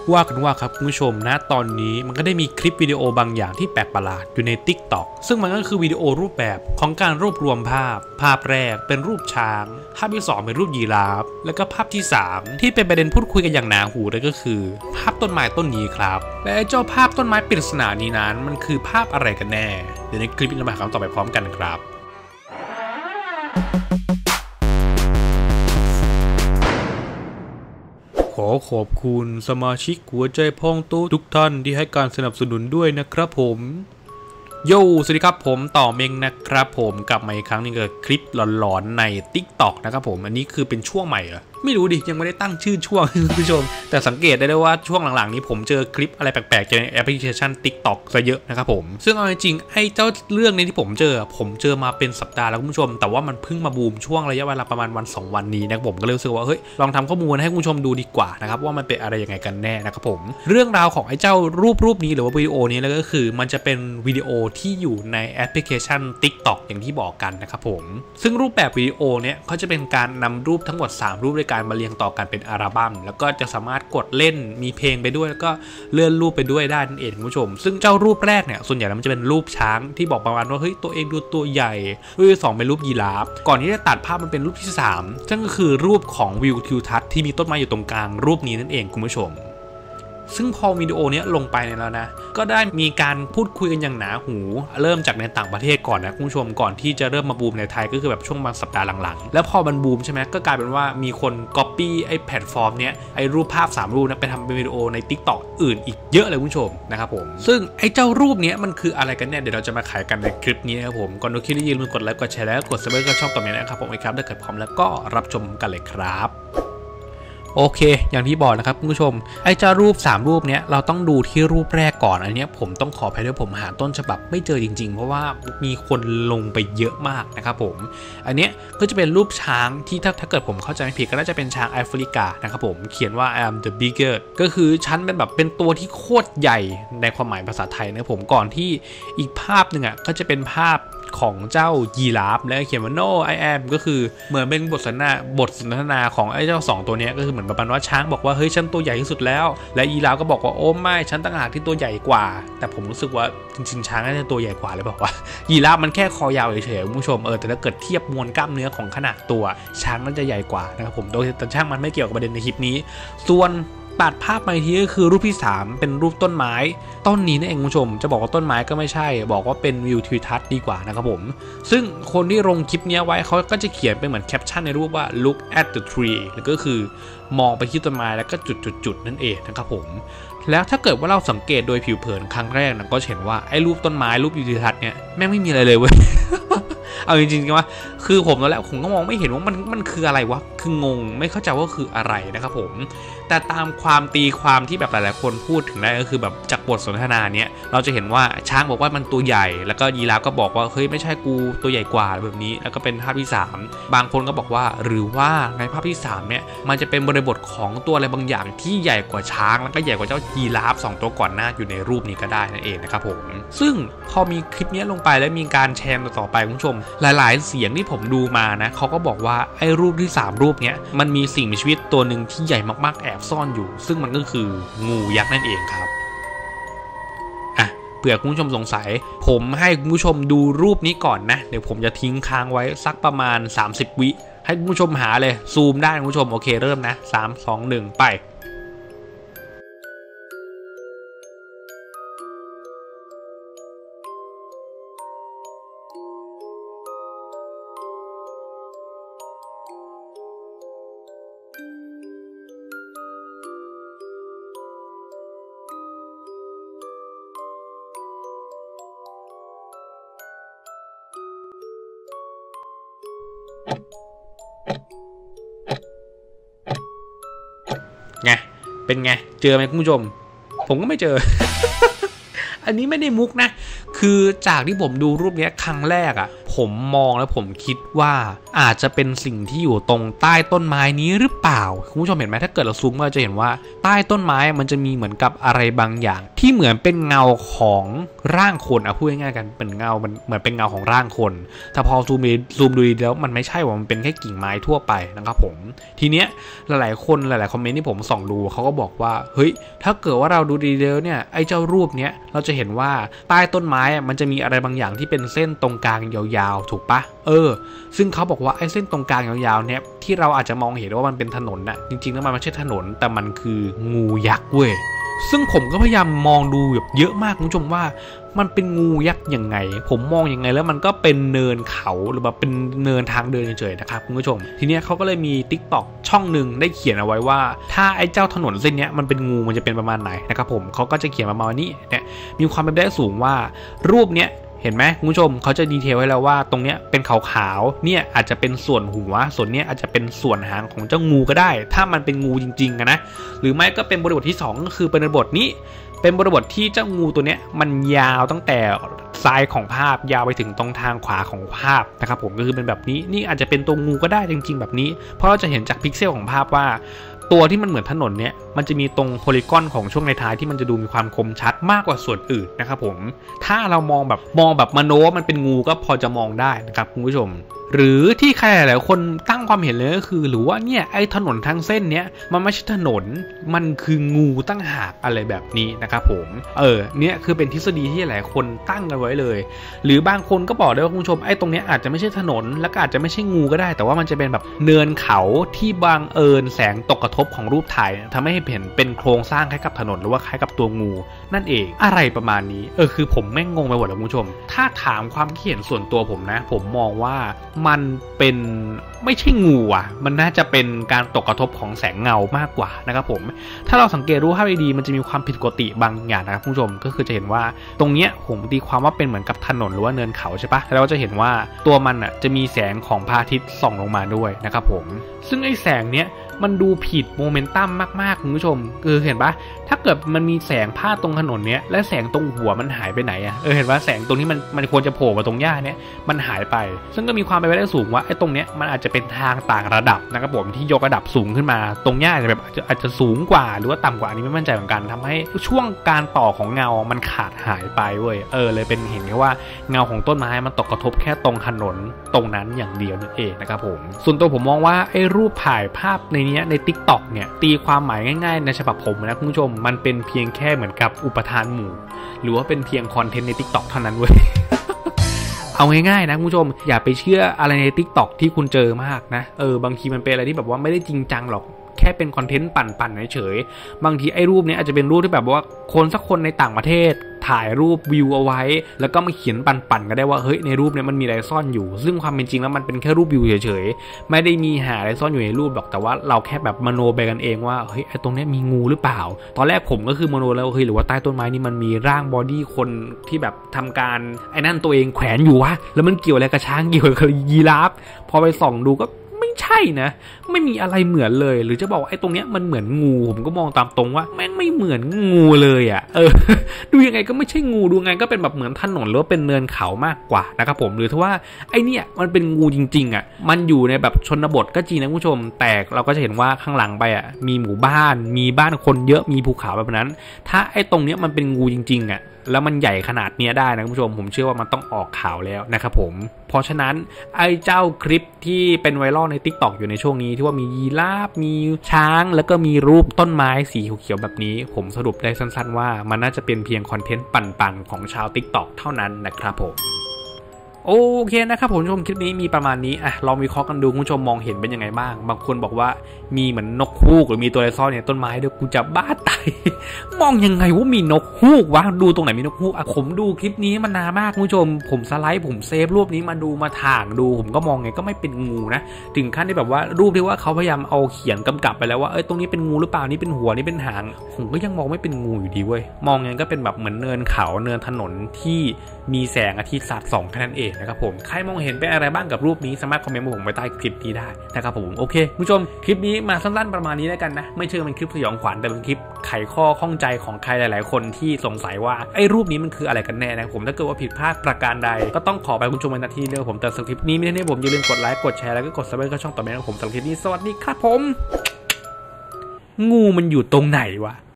ว่ากันว่าครับคุณผู้ชมนะตอนนี้มันก็ได้มีคลิปวิดีโอบางอย่างที่แปลกประหลาดอยู่ใน TikTok ซึ่งมันก็คือวิดีโอรูปแบบของการรวบรวมภาพแรกเป็นรูปช้างภาพที่2เป็นรูปยีราฟแล้วก็ภาพที่3ที่เป็นประเด็นพูดคุยกันอย่างหนาหูเลยก็คือภาพต้นไม้ต้นนี้ครับและเจ้าภาพต้นไม้ปริศนานี้นั้นมันคือภาพอะไรกันแน่เดี๋ยวในคลิปนี้เรามาหาคำตอบไปพร้อมกันครับขอขอบคุณสมาชิกหัวใจพองโตทุกท่านที่ให้การสนับสนุนด้วยนะครับผมโย่สวัสดีครับผมต่อเมงนะครับผมกลับมาอีกครั้งนึงกับคลิปหลอนๆใน TikTok นะครับผมอันนี้คือเป็นช่วงใหม่เหรอไม่รู้ดิยังไม่ได้ตั้งชื่อช่วงคุณผู้ชมแต่สังเกตได้ว่าช่วงหลังๆนี้ผมเจอคลิปอะไรแปลกๆในแอปพลิเคชัน TikTok ซะเยอะนะครับผมซึ่งเอาจริงๆไอ้เจ้าเรื่องนี้ที่ผมเจอมาเป็นสัปดาห์แล้วคุณผู้ชมแต่ว่ามันเพิ่งมาบูมช่วงระยะเวลาประมาณ1-2 วันนี้นะผมก็เลยรู้สึกว่าเฮ้ยลองทำข้อมูลให้คุณผู้ชมดูดีกว่านะครับว่ามันเป็นอะไรยังไงกันแน่นะครับผมเรื่องราวของไอ้เจ้ารูปนี้หรือว่าวิดีโอนี้แล้วก็คือมันจะเป็นวิดีโอที่อยู่ในแอปพลิเคชัน TikTok อย่างที่บอกกันนะครับผมซึ่งรูปแบบวิดีโอเนี้ยเขาจะเป็นการนำรูปทั้งหมด3รูปด้วยการมาเรียงต่อกันเป็นอัลบั้มแล้วก็จะสามารถกดเล่นมีเพลงไปด้วยแล้วก็เลื่อนรูปไปด้วยได้นั่นเองคุณผู้ชมซึ่งเจ้ารูปแรกเนี่ยส่วนใหญ่แล้วมันจะเป็นรูปช้างที่บอกประมาณว่าเฮ้ยตัวเองดูตัวใหญ่รูปที่2เป็นรูปยีราฟก่อนที่จะตัดภาพมันเป็นรูปที่3ซึ่งก็คือรูปของวิวทิวทัศน์ที่มีต้นไม้อยู่ตรงกลางรูปนี้นั่นเองคุณผู้ชมซึ่งพอวิดีโอนี้ลงไปแล้วนะก็ได้มีการพูดคุยกันอย่างหนาหูเริ่มจากในต่างประเทศก่อนนะคุณผู้ชมก่อนที่จะเริ่มมาบูมในไทยก็คือแบบช่วงบางสัปดาห์หลังๆแล้วพอมันบูมใช่ไหมก็กลายเป็นว่ามีคนก๊อปปี้ไอ้แพลตฟอร์มเนี้ยไอ้รูปภาพ3รูปนะไปทำเป็นวิดีโอใน TikTok อื่นอีกเยอะเลยคุณผู้ชมนะครับผมซึ่งไอ้เจ้ารูปนี้มันคืออะไรกันเนี่ยเดี๋ยวเราจะมาขายกันในคลิปนี้นะครับผมก่อนดูคลิปนี้อย่าลืมกดไลค์กดแชร์แล้วกดซับสไครบ์กับช่องต่อไปนะครับผมครับถ้าเกิดพร้อมแล้วก็รับชมกันเลยครับโอเคอย่างที่บอกนะครับคุณผู้ชมไอ้เจ้ารูป3รูปเนี้ยเราต้องดูที่รูปแรกก่อนอันนี้ผมต้องขออภัยด้วยผมหาต้นฉบับไม่เจอจริงๆเพราะว่ามีคนลงไปเยอะมากนะครับผมอันเนี้ยก็จะเป็นรูปช้างที่ถ้าเกิดผมเข้าใจไม่ผิดก็น่าจะเป็นช้างแอฟริกานะครับผมเขียนว่า I am the biggest ก็คือฉันเป็นตัวที่โคตรใหญ่ในความหมายภาษาไทยนะผมก่อนที่อีกภาพหนึ่งอ่ะก็จะเป็นภาพของเจ้ายีราฟแล้วเขียนว่า no I am ก็คือเหมือนเป็นบทสนทนาของไอ้เจ้า2ตัวนี้ก็คือเหมือนประมาณว่าช้างบอกว่าเฮ้ยฉันตัวใหญ่ที่สุดแล้วและยีราฟก็บอกว่าโอ้ไม่ฉันต่างหากที่ตัวใหญ่กว่าแต่ผมรู้สึกว่าจริงๆช้างน่าจะตัวใหญ่กว่าเลยบอกว่ายีราฟมันแค่คอยาวเฉยๆคุณผู้ชมแต่ถ้าเกิดเทียบมวลกล้ามเนื้อของขนาดตัวช้างน่าจะใหญ่กว่านะครับผมโดยแต่ช่างมันไม่เกี่ยวกับประเด็นในคลิปนี้ส่วนตัดภาพมาทีก็คือรูปที่3เป็นรูปต้นไม้ต้นนี้นั่นเองคุณผู้ชมจะบอกว่าต้นไม้ก็ไม่ใช่บอกว่าเป็นวิวทิวทัศน์ดีกว่านะครับผมซึ่งคนที่ลงคลิปนี้ไว้เขาก็จะเขียนเป็นเหมือนแคปชั่นในรูปว่า look at the tree หรือก็คือมองไปที่ต้นไม้แล้วก็จุดๆนั่นเองนะครับผมแล้วถ้าเกิดว่าเราสังเกตโดยผิวเผินครั้งแรกนะก็เห็นว่าไอ้รูปต้นไม้รูปวิวทิวทัศน์เนี่ยแม่งไม่มีอะไรเลยเว้ย เอาจริงๆว่าคือผมตอนแรกผมก็มองไม่เห็นว่ามันคืออะไรวะคืองงไม่เข้าใจว่าคืออะไรนะครับผมแต่ตามความตีความที่แบบหลายๆคนพูดถึงได้ก็คือแบบจากบทสนทนาเนี้ยเราจะเห็นว่าช้างบอกว่ามันตัวใหญ่แล้วก็ยีราฟก็บอกว่าเฮ้ยไม่ใช่กูตัวใหญ่กว่าแบบนี้แล้วก็เป็นภาพที่3บางคนก็บอกว่าหรือว่าในภาพที่3เนี่ยมันจะเป็นบริบทของตัวอะไรบางอย่างที่ใหญ่กว่าช้างแล้วก็ใหญ่กว่าเจ้ายีราฟ2ตัวก่อนหน้าอยู่ในรูปนี้ก็ได้นั่นเองนะครับผมซึ่งพอมีคลิปนี้ลงไปแล้วมีการแชร์ต่อไปคุณผู้ชมหลายๆเสียงที่ผมดูมานะเขาก็บอกว่าไอ้รูปที่3รูปเนี้ยมันมีสิ่งมีชีวิตตัวหนึ่งที่ใหญ่มากๆแอบซ่อนอยู่ซึ่งมันก็คืองูยักษ์นั่นเองครับเผื่อคุณผู้ชมสงสัยผมให้คุณผู้ชมดูรูปนี้ก่อนนะเดี๋ยวผมจะทิ้งค้างไว้สักประมาณ30 วิให้คุณผู้ชมหาเลยซูมได้คุณผู้ชมโอเคเริ่มนะ3 2 1ไปไงเป็นไงเจอไหมคุณผู้ชมผมก็ไม่เจอ อันนี้ไม่ได้มุกนะคือจากที่ผมดูรูปนี้ครั้งแรกผมมองแล้วผมคิดว่าอาจจะเป็นสิ่งที่อยู่ตรงใต้ต้นไม้นี้หรือเปล่าคุณผู้ชมเห็นไหมถ้าเกิดเราซูมก็จะเห็นว่าใต้ต้นไม้มันจะมีเหมือนกับอะไรบางอย่างที่เหมือนเป็นเงาของร่างคนพูดง่ายๆกันเป็นเงามันเหมือนเป็นเงาของร่างคนแต่พอซูมดูแล้วมันไม่ใช่ว่ามันเป็นแค่กิ่งไม้ทั่วไปนะครับผมทีเนี้ยหลายๆคนหลายๆคอมเมนต์ที่ผมส่องดูเขาก็บอกว่าเฮ้ยถ้าเกิดว่าเราดูดีแล้วเนี่ยไอ้เจ้ารูปเนี้ยเราจะเห็นว่าใต้ต้นไม้มันจะมีอะไรบางอย่างที่เป็นเส้นตรงกลางยาวๆถูกปะซึ่งเขาบอกว่าไอ้เส้นตรงกลางยาวๆเนี่ยที่เราอาจจะมองเห็นว่ามันเป็นถนนน่ะจริงๆแล้วมันไม่ใช่ถนนแต่มันคืองูยักษ์เว้ยซึ่งผมก็พยายามมองดูแบบเยอะมากคุณผู้ชมว่ามันเป็นงูยักษ์ยังไงผมมองยังไงแล้วมันก็เป็นเนินเขาหรือแบบเป็นเนินทางเดินเฉยๆนะครับคุณผู้ชมทีเนี้ยเขาก็เลยมี TikTok ช่องหนึ่งได้เขียนเอาไว้ว่าถ้าไอ้เจ้าถนนเส้นเนี้ยมันเป็นงูมันจะเป็นประมาณไหนนะครับผมเขาก็จะเขียนประมาณนี้เนี่ยมีความเป็นไปได้สูงว่ารูปเนี้ยเห็นไหมคุณผู้ชมเขาจะดีเทลไว้แล้วว่าตรงเนี้ยเป็นขาวๆเนี่ยอาจจะเป็นส่วนหัวส่วนเนี้ยอาจจะเป็นส่วนหางของเจ้างูก็ได้ถ้ามันเป็นงูจริงๆนะหรือไม่ก็เป็นบริบทที่2ก็คือเป็นบริบทนี้เป็นบริบทที่เจ้างูตัวเนี้ยมันยาวตั้งแต่ซ้ายของภาพยาวไปถึงตรงทางขวาของภาพนะครับผมก็คือเป็นแบบนี้นี่อาจจะเป็นตัวงูก็ได้จริงๆแบบนี้เพราะเราจะเห็นจากพิกเซลของภาพว่าตัวที่มันเหมือนถนนเนี่ยมันจะมีตรงโพลีกอนของช่วงในท้ายที่มันจะดูมีความคมชัดมากกว่าส่วนอื่นนะครับผมถ้าเรามองแบบมโนว่ามันเป็นงูก็พอจะมองได้นะครับคุณผู้ชมหรือที่ใครหลายคนตั้งความเห็นเลยก็คือหรือว่าเนี่ยไอ้ถนนทั้งเส้นเนี้ยมันไม่ใช่ถนนมันคืองูตั้งหากอะไรแบบนี้นะครับผมเนี่ยคือเป็นทฤษฎีที่หลายคนตั้งกันไว้เลยหรือบางคนก็บอกได้ว่าคุณผู้ชมไอ้ตรงเนี้ยอาจจะไม่ใช่ถนนแล้วก็อาจจะไม่ใช่งูก็ได้แต่ว่ามันจะเป็นแบบเนินเขาที่บังเอิญแสงตกกระทบของรูปถ่ายทำให้เห็นเป็นโครงสร้างคล้ายกับถนนหรือว่าคล้ายกับตัวงูนั่นเองอะไรประมาณนี้คือผมแม่งงงไปหมดเลยคุณผู้ชมถ้าถามความคิดเห็นส่วนตัวผมนะผมมองว่ามันเป็นไม่ใช่งูมันน่าจะเป็นการตกกระทบของแสงเงามากกว่านะครับผมถ้าเราสังเกตรูปภาพดีๆมันจะมีความผิดปกติบางอย่างนะครับคุณผู้ชมก็คือจะเห็นว่าตรงเนี้ยผมตีความว่าเป็นเหมือนกับถนนหรือว่าเนินเขาใช่ปะแล้วเราจะเห็นว่าตัวมันจะมีแสงของพระอาทิตย์ส่องลงมาด้วยนะครับผมซึ่งไอ้แสงเนี้ยมันดูผิดโมเมนตัมมากๆคุณผู้ชมคือเห็นปะถ้าเกิดมันมีแสงพาดตรงถนนเนี้ยและแสงตรงหัวมันหายไปไหนเห็นว่าแสงตรงนี้มันควรจะโผล่มาตรงหญ้าเนี้ยมันหายไปซึ่งก็มีความเป็นไปได้สูงว่าไอ้ตรงเนี้ยมันอาจจะเป็นทางต่างระดับนะครับผมที่ยกระดับสูงขึ้นมาตรงหญ้าอาจจะสูงกว่าหรือว่าต่ำกว่านี้ไม่มั่นใจเหมือนกันทำให้ช่วงการต่อของเงามันขาดหายไปเว้ยเลยเป็นเห็นแค่ว่าเงาของต้นไม้มันตกกระทบแค่ตรงถนนตรงนั้นอย่างเดียวนั่นเองนะครับผมส่วนตัวผมมองว่าไอ้รูปถ่ายภาพในTikTok เนี่ยตีความหมายง่ายๆในฉบับผมนะคุณผู้ชมมันเป็นเพียงแค่เหมือนกับอุปทานหมู่หรือว่าเป็นเพียงคอนเทนต์ใน TikTok เท่านั้นเว้ย เอาง่ายๆนะคุณผู้ชมอย่าไปเชื่ออะไรใน TikTok ที่คุณเจอมากนะบางทีมันเป็นอะไรที่แบบว่าไม่ได้จริงจังหรอกแค่เป็นคอนเทนต์ปั่นๆเฉยๆบางทีไอ้รูปนี้อาจจะเป็นรูปที่แบบว่าคนสักคนในต่างประเทศถ่ายรูปวิวเอาไว้แล้วก็มาเขียนปั่นๆก็ได้ว่าเฮ้ยในรูปนี้มันมีอะไรซ่อนอยู่ซึ่งความเป็นจริงแล้วมันเป็นแค่รูปวิวเฉยๆไม่ได้มีหาอะไรซ่อนอยู่ในรูปหรอกแต่ว่าเราแค่แบบมโนไปกันเองว่าเฮ้ยไอ้ตรงนี้มีงูหรือเปล่าตอนแรกผมก็คือมโนแล้วเฮ้ยหรือว่าใต้ต้นไม้นี่มันมีร่างบอดี้คนที่แบบทำการไอ้นั่นตัวเองแขวนอยู่วะแล้วมันเกี่ยวอะไรกับช้างเกี่ยวกับยีราฟพอไปส่องดูก็ไม่ใช่นะไม่มีอะไรเหมือนเลยหรือจะบอกไอ้ตรงเนี้ยมันเหมือนงูผมก็มองตามตรงว่าแม่งไม่เหมือนงูเลยดูยังไงก็ไม่ใช่งูดูยังไงก็เป็นแบบเหมือนถนนหรือว่าเป็นเนินเขามากกว่านะครับผมหรือถ้าว่าไอ้เนี่ยมันเป็นงูจริงๆมันอยู่ในแบบชนบทก็จริงนะคุณผู้ชมแต่เราก็จะเห็นว่าข้างหลังไปมีหมู่บ้านมีบ้านคนเยอะมีภูเขาแบบนั้นถ้าไอ้ตรงเนี้ยมันเป็นงูจริงๆแล้วมันใหญ่ขนาดนี้ได้นะคุณผู้ชมผมเชื่อว่ามันต้องออกข่าวแล้วนะครับผมเพราะฉะนั้นไอ้เจ้าคลิปที่เป็นไวรัลใน TikTok อยู่ในช่วงนี้ที่ว่ามียีราฟมีช้างแล้วก็มีรูปต้นไม้สีเขียวๆแบบนี้ผมสรุปได้สั้นๆว่ามันน่าจะเป็นเพียงคอนเทนต์ปั่นๆของชาว TikTok เท่านั้นนะครับผมโอเคนะครับผมชมคลิปนี้มีประมาณนี้ลองวิเคราะห์กันดูคุณผู้ชมมองเห็นเป็นยังไงบ้างบางคนบอกว่ามีเหมือนนกฮูกหรือมีตัวอะไรซ่อนในต้นไม้ด้วยกูจะบ้าตาย มองยังไงว่ามีนกฮูกวะดูตรงไหนมีนกฮูกผมดูคลิปนี้มันนานมากคุณผู้ชมผมสไลด์ผมเซฟรูปนี้มาดูมาถ่างดูผมก็มองไงก็ไม่เป็นงูนะถึงขั้นที่แบบว่ารูปที่ว่าเขาพยายามเอาเขียนกำกับไปแล้วว่าตรงนี้เป็นงูหรือเปล่านี่เป็นหัวนี่เป็นหางผมก็ยังมองไม่เป็นงูอยู่ดีเว้ยมองไงก็เป็นแบบเหมือนเนินเขาเนินถนนที่มีแสงอาทิตย์สาดส่องแค่นั้นเองนะครับผมใครมองเห็นเป็นอะไรบ้างกับรูปนี้สามารถคอมเมนต์มาผมไว้ใต้คลิปนี้ได้นะครับผมโอเคผู้ชมคลิปนี้มาสั้นๆประมาณนี้แล้วกันนะไม่เชื่อเป็นคลิปสยองขวัญแต่เป็นคลิปไขข้อข้องใจของใครหลายๆคนที่สงสัยว่าไอ้รูปนี้มันคืออะไรกันแน่นะผมถ้าเกิดว่าผิดพลาดประการใดก็ต้องขอไปคุณผู้ชมในนาทีเดียวผมแต่สำหรับคลิปนี้ไม่ได้ผมอย่าลืมกดไลค์กดแชร์แล้วก็กดซับสไครบ์ช่องต่อไปของผมสำหรับคลิปนี้สวัสดีครับผมงูมันอยู่ตรงไหนวะ